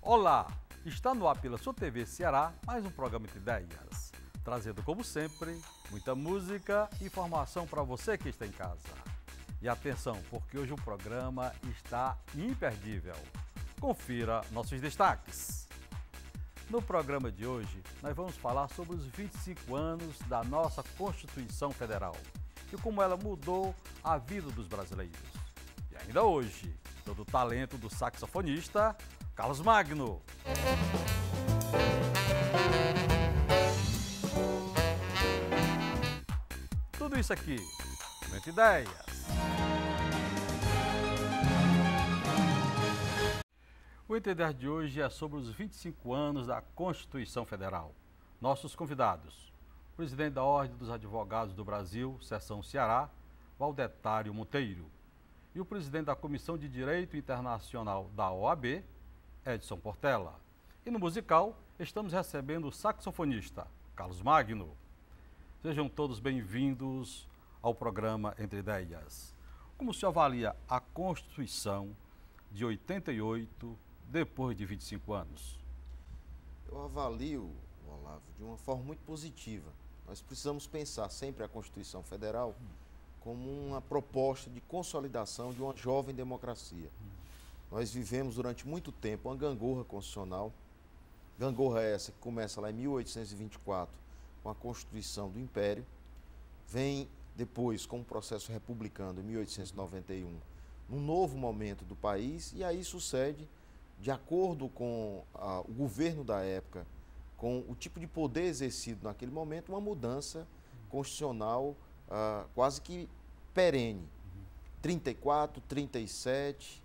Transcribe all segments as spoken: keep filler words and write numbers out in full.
Olá, está no ar pela sua T V Ceará mais um programa Entre Ideias, trazendo como sempre muita música e informação para você que está em casa. E atenção, porque hoje o programa está imperdível. Confira nossos destaques. No programa de hoje, nós vamos falar sobre os vinte e cinco anos da nossa Constituição Federal e como ela mudou a vida dos brasileiros. E ainda hoje, todo o talento do saxofonista Carlos Magno. Tudo isso aqui, Entre Ideias. O Entre Ideias de hoje é sobre os vinte e cinco anos da Constituição Federal. Nossos convidados, o presidente da Ordem dos Advogados do Brasil, Seção Ceará, Valdetário Monteiro, e o presidente da Comissão de Direito Internacional da O A B, Edson Portela. E no musical, estamos recebendo o saxofonista Carlos Magno. Sejam todos bem-vindos ao programa Entre Ideias. Como se avalia a Constituição de oitenta e oito, depois de vinte e cinco anos? Eu avalio, Olavo, de uma forma muito positiva. Nós precisamos pensar sempre a Constituição Federal como uma proposta de consolidação de uma jovem democracia. Nós vivemos durante muito tempo uma gangorra constitucional, gangorra essa que começa lá em mil oitocentos e vinte e quatro com a Constituição do Império, vem depois com o processo republicano em mil oitocentos e noventa e um, num novo momento do país, e aí sucede, de acordo com ah, o governo da época, com o tipo de poder exercido naquele momento, uma mudança constitucional ah, quase que perene. trinta e quatro, trinta e sete,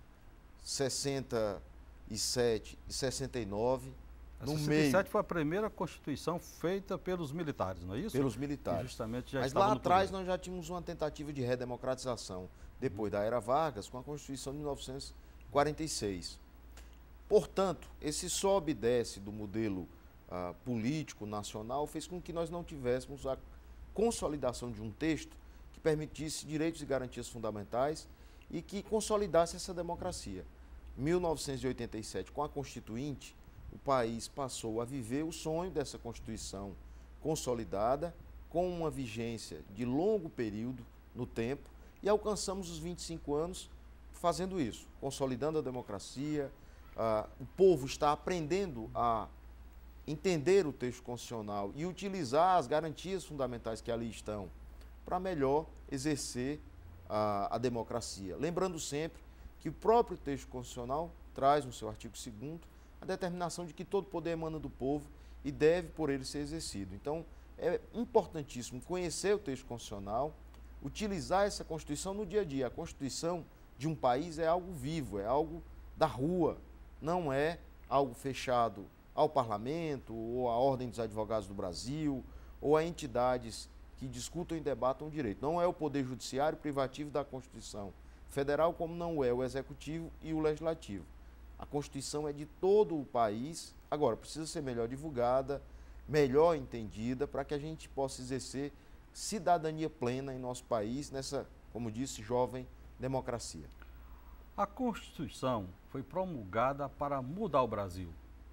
sessenta e sete e sessenta e nove. A no sessenta e sete meio, foi a primeira Constituição feita pelos militares, não é isso? pelos militares. Que justamente já Mas estava lá no atrás poder. nós já tínhamos uma tentativa de redemocratização, depois da era Vargas, com a Constituição de mil novecentos e quarenta e seis. Portanto, esse sobe e desce do modelo ah, político nacional fez com que nós não tivéssemos a consolidação de um texto que permitisse direitos e garantias fundamentais e que consolidasse essa democracia. Em mil novecentos e oitenta e sete, com a Constituinte, o país passou a viver o sonho dessa Constituição consolidada, com uma vigência de longo período no tempo, e alcançamos os vinte e cinco anos fazendo isso, consolidando a democracia. Ah, o povo está aprendendo a entender o texto constitucional e utilizar as garantias fundamentais que ali estão para melhor exercer a, a democracia. Lembrando sempre que o próprio texto constitucional traz no seu artigo segundo a determinação de que todo poder emana do povo e deve por ele ser exercido. Então, é importantíssimo conhecer o texto constitucional, utilizar essa Constituição no dia a dia. A Constituição de um país é algo vivo, é algo da rua, não é algo fechado ao parlamento ou à Ordem dos Advogados do Brasil ou a entidades que discutam e debatam o direito. Não é o Poder Judiciário privativo da Constituição Federal, como não é o Executivo e o Legislativo. A Constituição é de todo o país, agora precisa ser melhor divulgada, melhor entendida, para que a gente possa exercer cidadania plena em nosso país, nessa, como disse, jovem democracia. A Constituição foi promulgada para mudar o Brasil.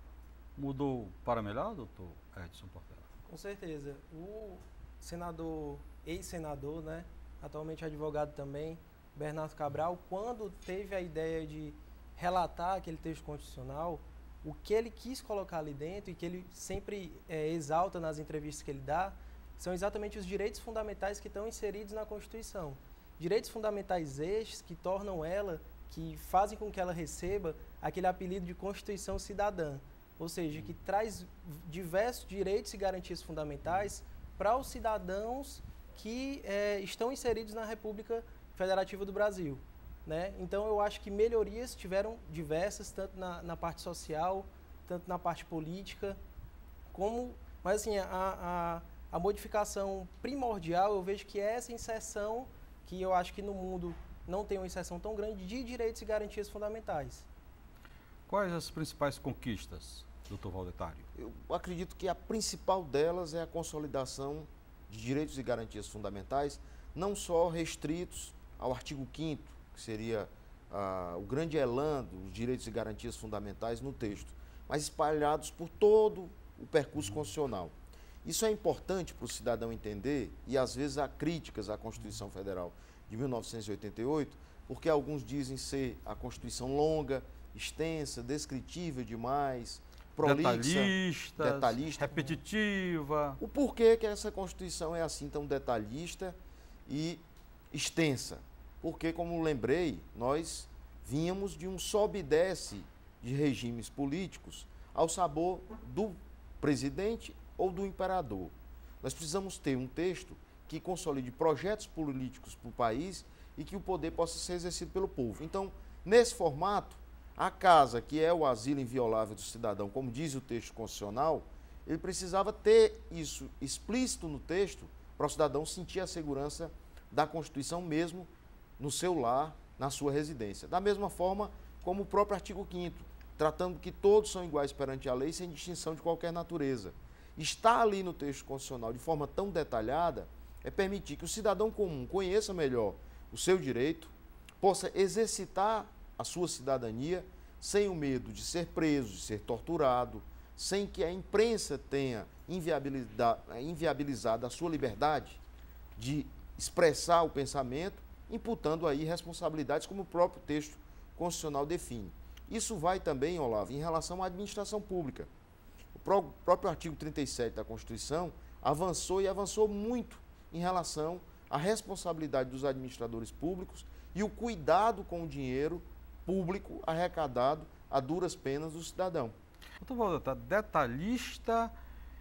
Mudou para melhor, doutor Edson Portela? Com certeza. O senador, ex-senador, né, atualmente advogado também, Bernardo Cabral, quando teve a ideia de relatar aquele texto constitucional, o que ele quis colocar ali dentro e que ele sempre é, exalta nas entrevistas que ele dá, são exatamente os direitos fundamentais que estão inseridos na Constituição. Direitos fundamentais estes que tornam ela, que fazem com que ela receba aquele apelido de Constituição Cidadã, ou seja, que traz diversos direitos e garantias fundamentais para os cidadãos que é, estão inseridos na República Federativa do Brasil. Né? Então, eu acho que melhorias tiveram diversas, tanto na, na parte social, tanto na parte política, como... Mas, assim, a, a, a modificação primordial, eu vejo que é essa inserção, que eu acho que no mundo não tem uma inserção tão grande, de direitos e garantias fundamentais. Quais as principais conquistas, doutor Valdetário? Eu acredito que a principal delas é a consolidação de direitos e garantias fundamentais, não só restritos ao artigo quinto, que seria ah, o grande elan dos direitos e garantias fundamentais no texto, mas espalhados por todo o percurso constitucional. Isso é importante para o cidadão entender, e às vezes há críticas à Constituição Federal de mil novecentos e oitenta e oito, porque alguns dizem ser a Constituição longa, extensa, descritiva demais, prolixa, detalhista, detalhista, repetitiva. O porquê que essa Constituição é assim tão detalhista e extensa? Porque, como lembrei, nós vínhamos de um sobe e desce de regimes políticos ao sabor do presidente ou do imperador. Nós precisamos ter um texto que consolide projetos políticos para o país e que o poder possa ser exercido pelo povo. Então, nesse formato, a casa, que é o asilo inviolável do cidadão, como diz o texto constitucional, ele precisava ter isso explícito no texto para o cidadão sentir a segurança da Constituição mesmo no seu lar, na sua residência. Da mesma forma como o próprio artigo quinto, tratando que todos são iguais perante a lei sem distinção de qualquer natureza. Está ali no texto constitucional de forma tão detalhada é permitir que o cidadão comum conheça melhor o seu direito, possa exercitar a sua cidadania sem o medo de ser preso, de ser torturado, sem que a imprensa tenha inviabilizado a sua liberdade de expressar o pensamento, imputando aí responsabilidades como o próprio texto constitucional define. Isso vai também, Olavo, em relação à administração pública. O próprio artigo trinta e sete da Constituição avançou e avançou muito em relação à responsabilidade dos administradores públicos e o cuidado com o dinheiro público arrecadado a duras penas do cidadão. Doutor Valdeta, detalhista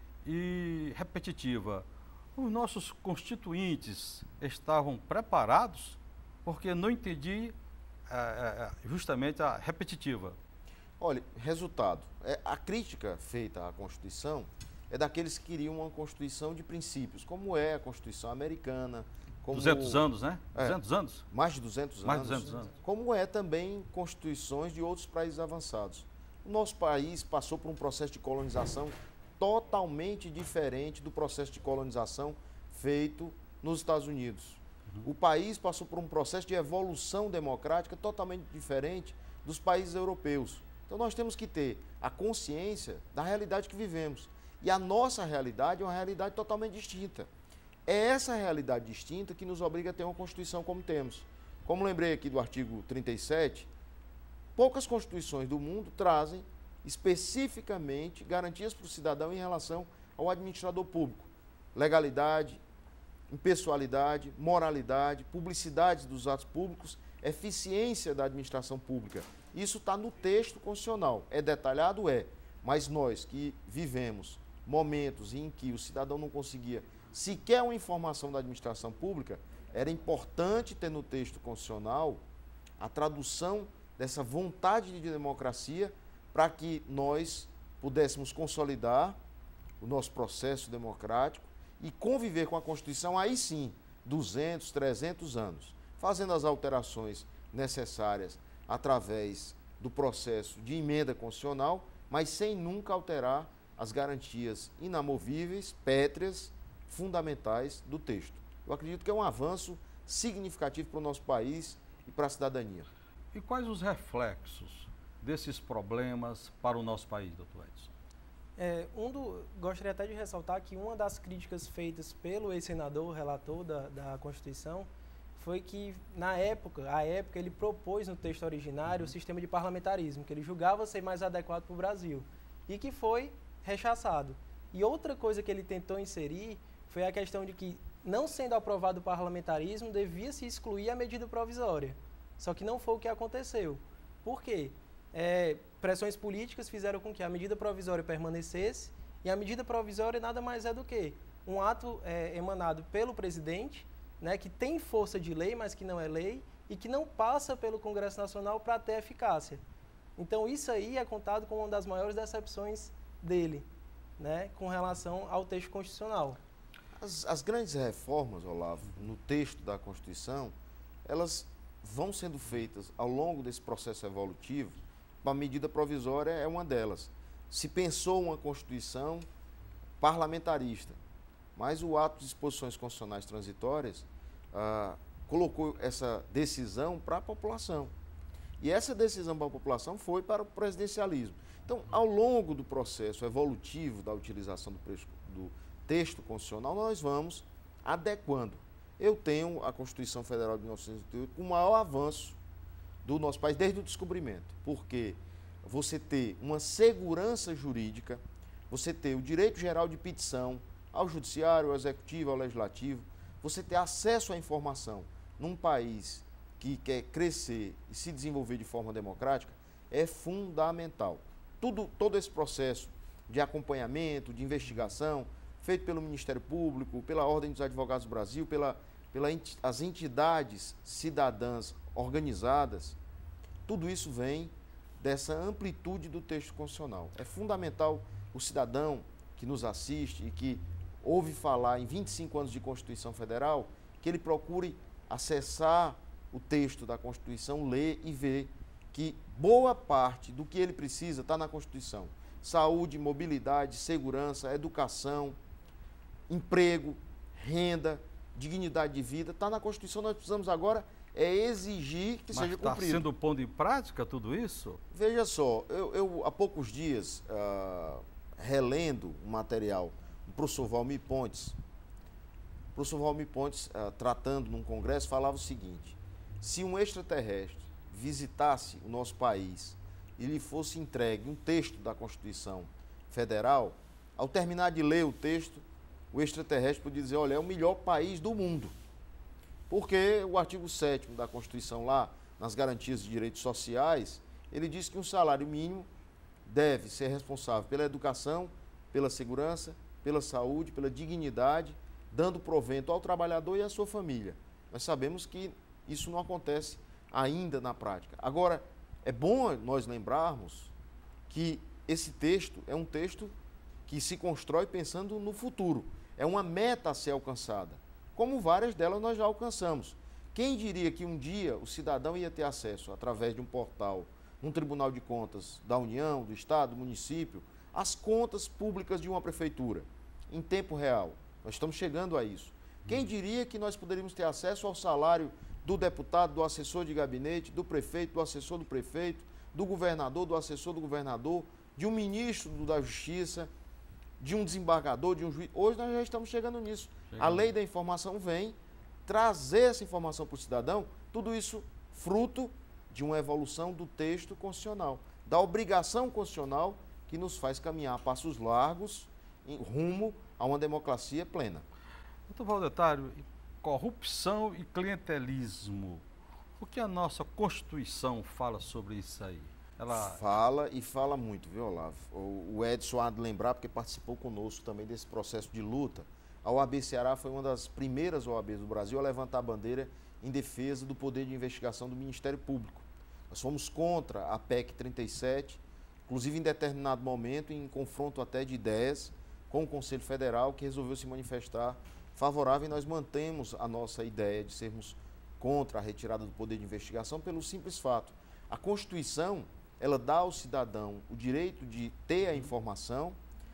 e repetitiva. Os nossos constituintes estavam preparados? Porque não entendi é, justamente a repetitiva. Olha, resultado. É, a crítica feita à Constituição é daqueles que queriam uma Constituição de princípios, como é a Constituição americana. Como, duzentos anos, né? É, duzentos anos? Mais de duzentos mais anos. Mais de duzentos anos. Como é também constituições de outros países avançados. O nosso país passou por um processo de colonização totalmente diferente do processo de colonização feito nos Estados Unidos. Uhum. O país passou por um processo de evolução democrática totalmente diferente dos países europeus. Então nós temos que ter a consciência da realidade que vivemos. E a nossa realidade é uma realidade totalmente distinta. É essa realidade distinta que nos obriga a ter uma Constituição como temos. Como lembrei aqui do artigo trinta e sete, poucas constituições do mundo trazem especificamente garantias para o cidadão em relação ao administrador público. Legalidade, impessoalidade, moralidade, publicidade dos atos públicos, eficiência da administração pública. Isso está no texto constitucional. É detalhado? É. Mas nós que vivemos momentos em que o cidadão não conseguia sequer uma informação da administração pública, era importante ter no texto constitucional a tradução dessa vontade de democracia para que nós pudéssemos consolidar o nosso processo democrático e conviver com a Constituição, aí sim, duzentos, trezentos anos, fazendo as alterações necessárias através do processo de emenda constitucional, mas sem nunca alterar as garantias inamovíveis, pétreas, fundamentais do texto. Eu acredito que é um avanço significativo para o nosso país e para a cidadania. E quais os reflexos desses problemas para o nosso país, doutor Edson? É, um do, gostaria até de ressaltar que uma das críticas feitas pelo ex-senador, relator da, da Constituição, foi que, na época, a época ele propôs no texto originário o sistema de parlamentarismo, que ele julgava ser mais adequado para o Brasil, e que foi rechaçado. E outra coisa que ele tentou inserir foi a questão de que, não sendo aprovado o parlamentarismo, devia-se excluir a medida provisória. Só que não foi o que aconteceu. Por quê? É, pressões políticas fizeram com que a medida provisória permanecesse, e a medida provisória nada mais é do que um ato é, emanado pelo presidente, né, que tem força de lei, mas que não é lei, e que não passa pelo Congresso Nacional para ter eficácia. Então isso aí é contado como uma das maiores decepções dele, né, com relação ao texto constitucional. As, as grandes reformas, Olavo, no texto da Constituição, elas vão sendo feitas ao longo desse processo evolutivo. A medida provisória é uma delas. Se pensou uma Constituição parlamentarista, mas o ato de disposições constitucionais transitórias ah, colocou essa decisão para a população. E essa decisão para a população foi para o presidencialismo. Então, ao longo do processo evolutivo da utilização do, do texto constitucional, nós vamos adequando. Eu tenho a Constituição Federal de mil novecentos e oitenta e oito com o maior avanço do nosso país desde o descobrimento, porque você ter uma segurança jurídica, você ter o direito geral de petição ao judiciário, ao executivo, ao legislativo, você ter acesso à informação num país que quer crescer e se desenvolver de forma democrática é fundamental. Tudo, todo esse processo de acompanhamento, de investigação, feito pelo Ministério Público, pela Ordem dos Advogados do Brasil, pela, pela as entidades cidadãs organizadas, tudo isso vem dessa amplitude do texto constitucional. É fundamental o cidadão que nos assiste e que ouve falar em vinte e cinco anos de Constituição Federal, que ele procure acessar o texto da Constituição, ler e ver que boa parte do que ele precisa está na Constituição. Saúde, mobilidade, segurança, educação, emprego, renda, dignidade de vida, está na Constituição. Nós precisamos agora é exigir que Mas seja está cumprido. sendo pondo em prática tudo isso? Veja só, eu, eu há poucos dias, uh, relendo um material do professor Valmir Pontes, o professor Valmir Pontes, uh, tratando num congresso, falava o seguinte: se um extraterrestre visitasse o nosso país e lhe fosse entregue um texto da Constituição Federal, ao terminar de ler o texto, o extraterrestre podia dizer, olha, é o melhor país do mundo. Porque o artigo sétimo da Constituição lá, nas garantias de direitos sociais, ele diz que um salário mínimo deve ser responsável pela educação, pela segurança, pela saúde, pela dignidade, dando provento ao trabalhador e à sua família. Nós sabemos que isso não acontece ainda na prática. Agora, é bom nós lembrarmos que esse texto é um texto que se constrói pensando no futuro. É uma meta a ser alcançada, como várias delas nós já alcançamos. Quem diria que um dia o cidadão ia ter acesso, através de um portal, um Tribunal de Contas da União, do Estado, do município, às contas públicas de uma prefeitura, em tempo real? Nós estamos chegando a isso. Quem diria que nós poderíamos ter acesso ao salário do deputado, do assessor de gabinete, do prefeito, do assessor do prefeito, do governador, do assessor do governador, de um ministro da Justiça, de um desembargador, de um juiz? Hoje nós já estamos chegando nisso. Chegando. A lei da informação vem trazer essa informação para o cidadão, tudo isso fruto de uma evolução do texto constitucional, da obrigação constitucional que nos faz caminhar a passos largos em rumo a uma democracia plena. Doutor Valdetário, corrupção e clientelismo, o que a nossa Constituição fala sobre isso aí? Ela... Fala e fala muito, viu, Olavo? O Edson há de lembrar, porque participou conosco também desse processo de luta. A O A B Ceará foi uma das primeiras O A Bs do Brasil a levantar a bandeira em defesa do poder de investigação do Ministério Público. Nós fomos contra a P E C trinta e sete, inclusive em determinado momento, em confronto até de ideias com o Conselho Federal, que resolveu se manifestar favorável, e nós mantemos a nossa ideia de sermos contra a retirada do poder de investigação pelo simples fato. A Constituição, ela dá ao cidadão o direito de ter a informação,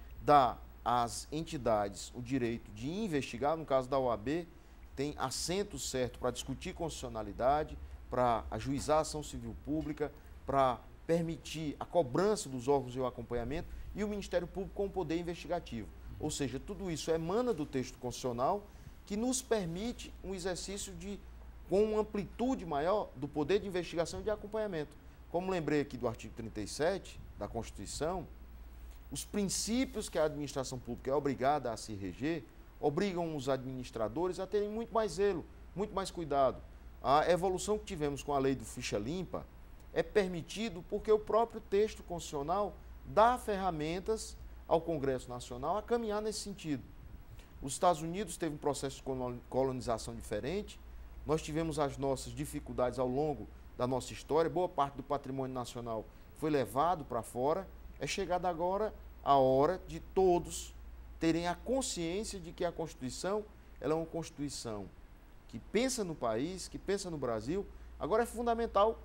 dá às entidades o direito de investigar. No caso da O A B, tem assento certo para discutir constitucionalidade, para ajuizar a ação civil pública, para permitir a cobrança dos órgãos e o acompanhamento, e o Ministério Público com o poder investigativo. Ou seja, tudo isso emana do texto constitucional, que nos permite um exercício de, com uma amplitude maior do poder de investigação e de acompanhamento. Como lembrei aqui do artigo trinta e sete da Constituição, os princípios que a administração pública é obrigada a se reger obrigam os administradores a terem muito mais zelo, muito mais cuidado. A evolução que tivemos com a lei do ficha limpa é permitido porque o próprio texto constitucional dá ferramentas ao Congresso Nacional a caminhar nesse sentido. Os Estados Unidos teve um processo de colonização diferente, nós tivemos as nossas dificuldades ao longo da nossa história, boa parte do patrimônio nacional foi levado para fora. É chegada agora a hora de todos terem a consciência de que a Constituição, ela é uma Constituição que pensa no país, que pensa no Brasil. Agora é fundamental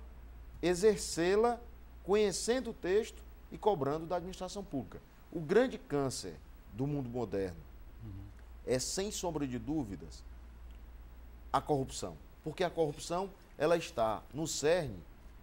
exercê-la conhecendo o texto e cobrando da administração pública. O grande câncer do mundo moderno uhum. é, sem sombra de dúvidas, a corrupção. Porque a corrupção, ela está no cerne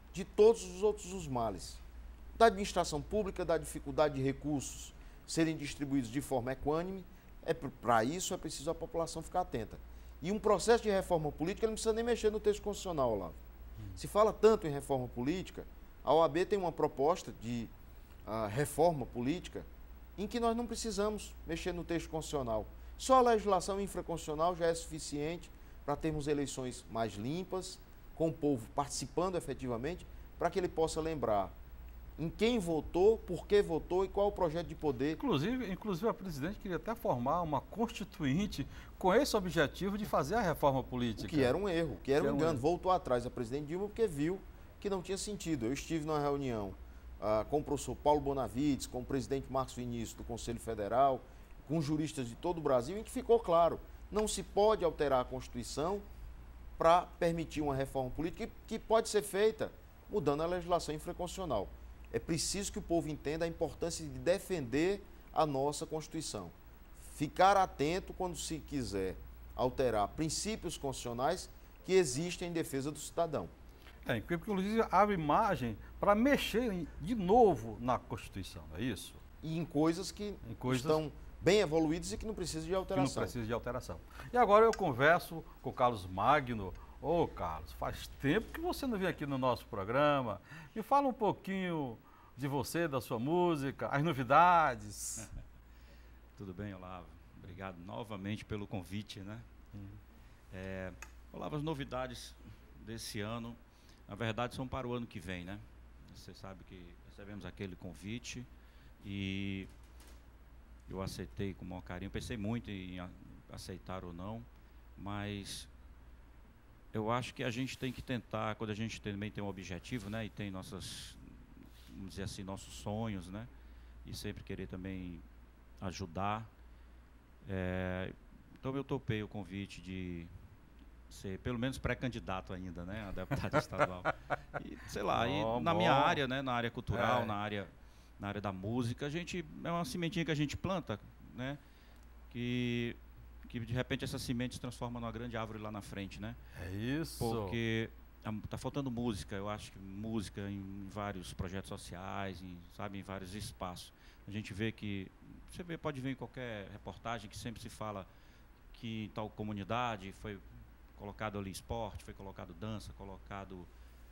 de todos os outros os males. Da administração pública, da dificuldade de recursos serem distribuídos de forma equânime. É, para isso é preciso a população ficar atenta. E um processo de reforma política ele não precisa nem mexer no texto constitucional, Olavo. Se fala tanto em reforma política, a O A B tem uma proposta de uh, reforma política em que nós não precisamos mexer no texto constitucional. Só a legislação infraconstitucional já é suficiente para termos eleições mais limpas, com o povo participando efetivamente, para que ele possa lembrar em quem votou, por que votou e qual o projeto de poder. Inclusive, inclusive a presidente queria até formar uma constituinte com esse objetivo de fazer a reforma política. O que era um erro, que era que um era engano. Um... Voltou atrás a presidente Dilma porque viu que não tinha sentido. Eu estive numa reunião ah, com o professor Paulo Bonavides, com o presidente Marcos Vinícius do Conselho Federal, com juristas de todo o Brasil, em que ficou claro, não se pode alterar a Constituição para permitir uma reforma política que pode ser feita mudando a legislação infraconstitucional. É preciso que o povo entenda a importância de defender a nossa Constituição. Ficar atento quando se quiser alterar princípios constitucionais que existem em defesa do cidadão. É, inclusive abre margem para mexer de novo na Constituição, é isso? E em coisas que em coisas... estão bem evoluídas e que não precisam de alteração. Que não precisa de alteração. E agora eu converso com o Carlos Magno. Ô, Carlos, faz tempo que você não vem aqui no nosso programa. Me fala um pouquinho de você, da sua música, as novidades. Tudo bem, Olavo? Obrigado novamente pelo convite, né? Hum. É, Olavo, as novidades desse ano, na verdade, são para o ano que vem, né? Você sabe que recebemos aquele convite e eu aceitei com o maior carinho. Pensei muito em aceitar ou não, mas eu acho que a gente tem que tentar, quando a gente também tem um objetivo, né, e tem nossas, vamos dizer assim, nossos sonhos, né, e sempre querer também ajudar. É, então eu topei o convite de ser, pelo menos, pré-candidato ainda, né, a deputado estadual. E, sei lá, bom, e na bom. minha área, né, na área cultural, é. na área, na área da música, a gente, é uma sementinha que a gente planta, né, que... que de repente essa semente se transforma numa grande árvore lá na frente, né? É isso. Porque está faltando música, eu acho que música em vários projetos sociais, em, sabe, em vários espaços. A gente vê que, você vê, pode ver em qualquer reportagem que sempre se fala que em tal comunidade foi colocado ali esporte, foi colocado dança, colocado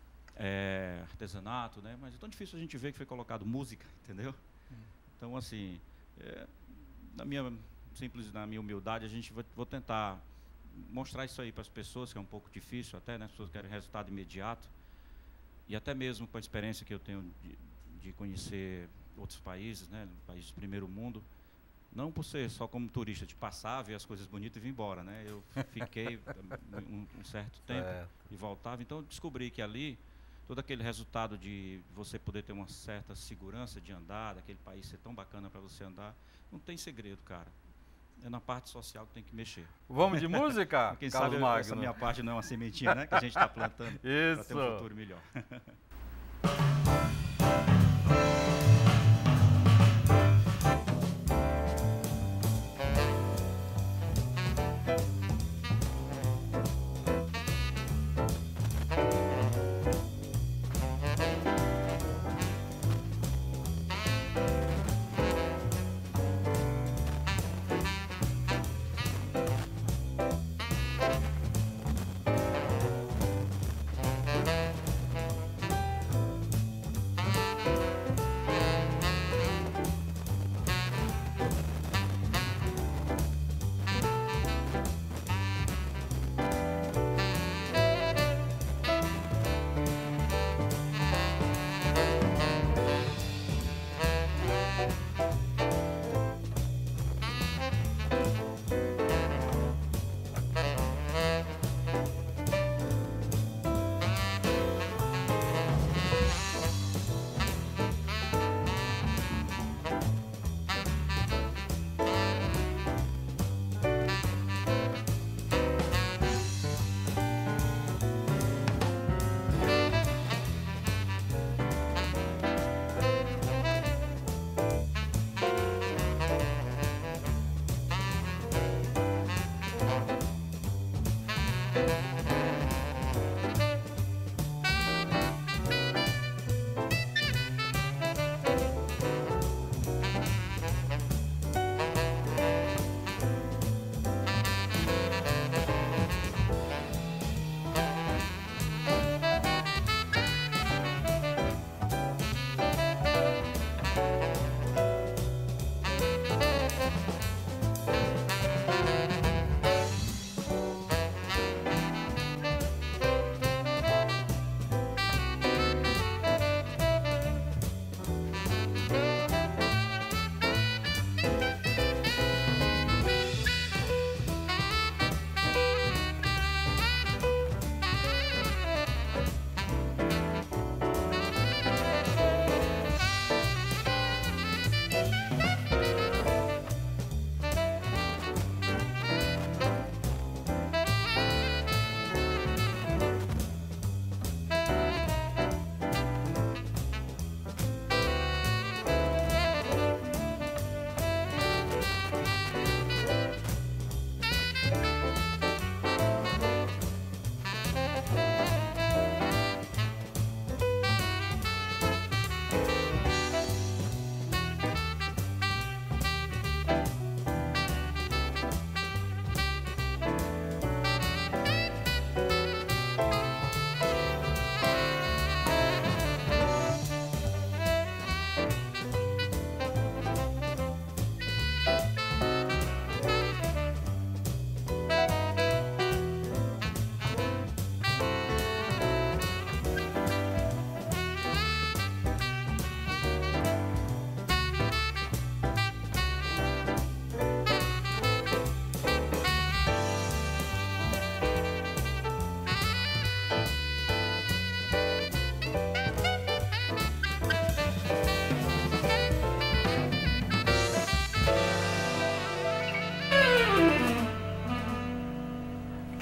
é, artesanato, né? Mas é tão difícil a gente ver que foi colocado música, entendeu? Hum. Então, assim, é, na minha... simples, na minha humildade, a gente vai, vou tentar mostrar isso aí para as pessoas, que é um pouco difícil até, né? As pessoas querem resultado imediato. E até mesmo com a experiência que eu tenho de, de conhecer outros países, né? Países do primeiro mundo, não por ser só como turista, de passar, ver as coisas bonitas e vir embora, né? Eu fiquei um, um certo tempo é. e voltava, então eu descobri que ali, todo aquele resultado de você poder ter uma certa segurança de andar, daquele país ser tão bacana para você andar, não tem segredo, cara. É na parte social que tem que mexer. Vamos de música? Quem Carlos sabe Magno. Essa minha parte não é uma sementinha, né? Que a gente está plantando para ter um futuro melhor.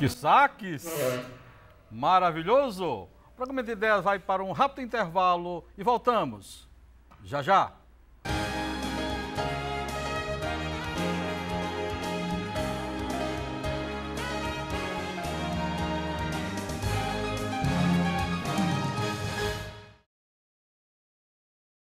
Que saques! Maravilhoso! O programa de ideias vai para um rápido intervalo e voltamos. Já já!